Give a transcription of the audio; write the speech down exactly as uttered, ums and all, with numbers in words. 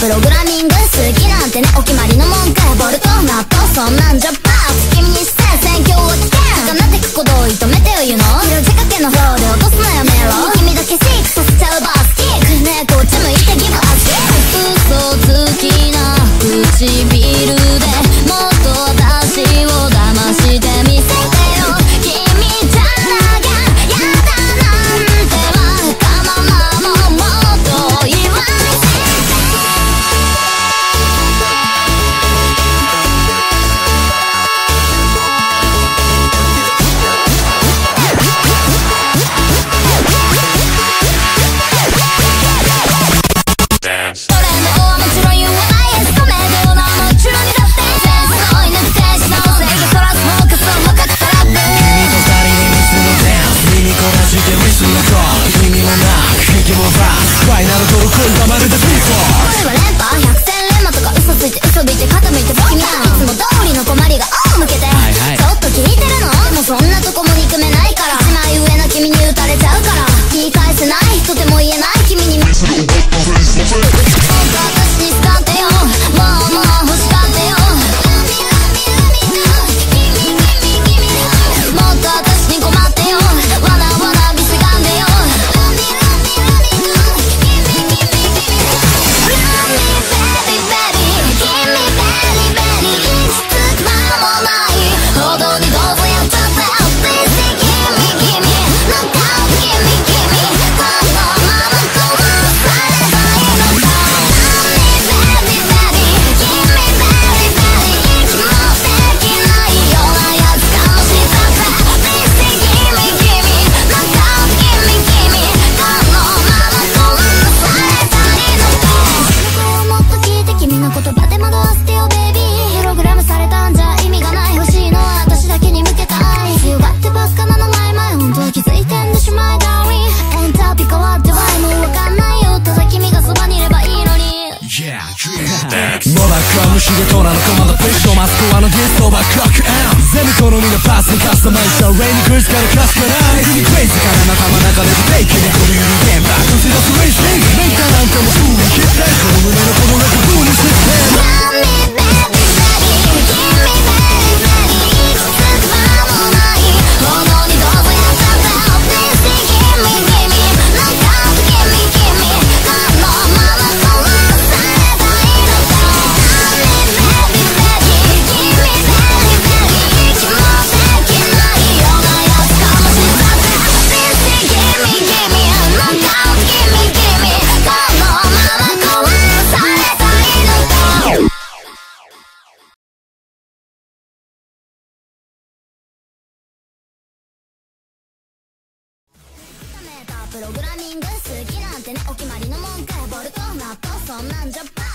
ログラミング好きなんてねお決まりのもんか。ボルトナットそんなんじゃバー君にして選挙は危険。魚ってくことを射止めてよ言うの。色仕掛けのフローで落とすのやめろ。君だけシークさせちゃうバスキックねえこっち向いてギブアスキック。嘘つきな唇でもっと私を騙してみせてよ。君じゃなきゃやだなんてわがままももっと言わないで。トレンドはもちろん ユーアイエス コメディオなもちろんにだってセンスのいなくてしなおせいでそらすもうかそう分かったらって君と二人でミスのダンス耳こらしてミスのコール意味もなく敵もバスファイナルトークはまるでビーフォー。これは連覇百戦錬磨とか嘘ついて嘘ついて肩向いて君はいつも通りの困りが青向けて、はいはい、ちょっと聞いてるの。でもそんなとこも憎めないから一枚上の君に打たれちゃうから言い返せないとても言えない君にもっと私に使ってよもうもう欲しがってよもっと私に困ってよわなわな見せがんでよヒゲトラのコマンドプッシュマスクワのディストーバークロック全部好みのパスにカスタマイズしたレイにクイズからカスからクリクレイズから仲間中でブレイキでこのユニゲームバックス出すレイスリングメイターなんかもすぐにヒットこの胸のこのレコードにシステムプログラミング好きなんてねお決まりのもんか。ボルトナットそんなんじゃバ